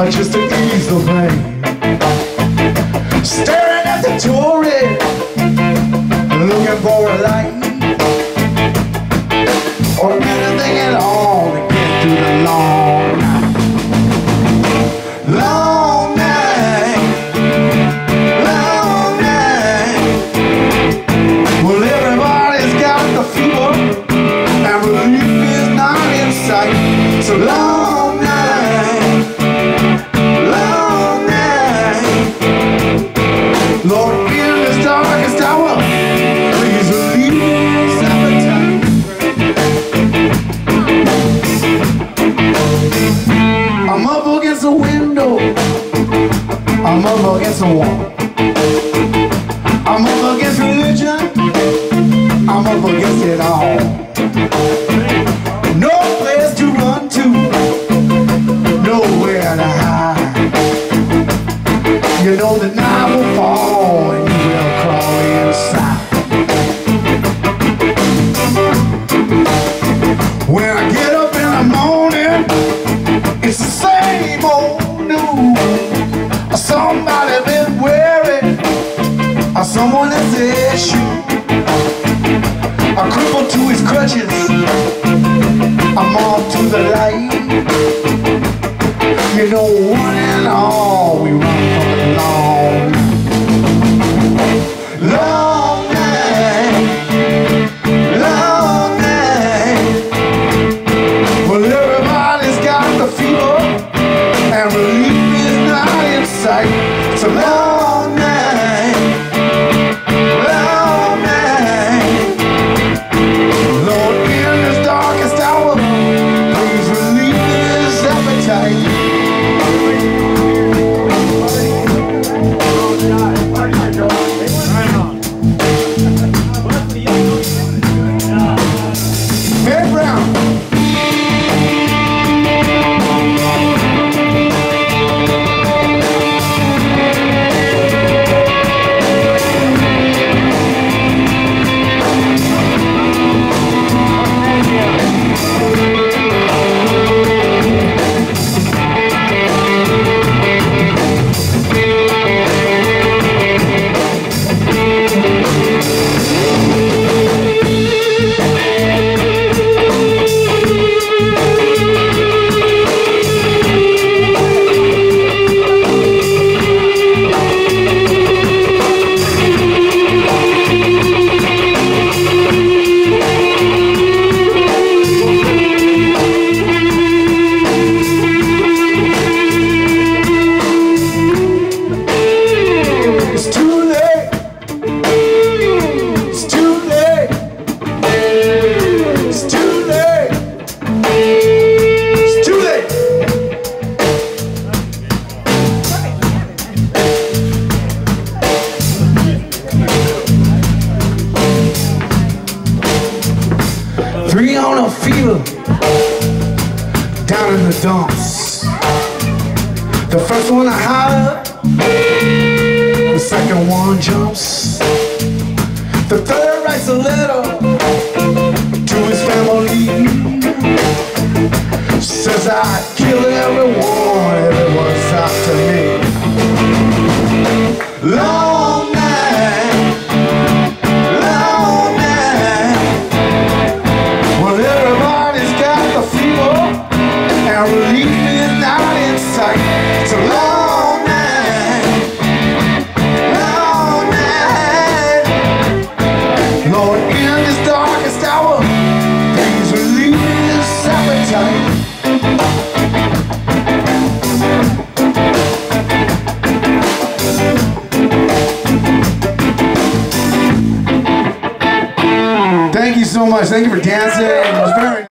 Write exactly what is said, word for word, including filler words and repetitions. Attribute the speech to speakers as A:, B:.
A: uh, just to ease the pain. Staring at the tourist, looking for a light or anything at all to get through the long night. Long night, long night. Well, everybody's got the fever and relief is not in sight. So long night, long night. Lord, in this darkest hour, please relieve this appetite. I'm up against the window, I'm up against the wall. I'm up against religion, I'm up against it all. No place to run to, nowhere to hide. You know the night will fall and you will crawl inside. When I get up in the morning, it's the same old news. Somebody been wearing someone else's shoe. A cripple to his crutches, I'm on to the light. You know, one and all, we run from the long, long night, long night. Well, everybody's got the fever, and relief is not in sight. It's a long night, long night. Lord, in this darkest hour, please relieve this appetite. Hey, Brown. Three on a fever down in the dumps. The first one I holler, the second one jumps. The third writes a letter to his family. Says I'd kill everyone if it was up to me. Long night, long night. Well, everybody's got the fever, and relief is not in sight. It's a long night, long night. Lord, in this darkest hour, please relieve this appetite. Thank you so much. Thank you for dancing. It was very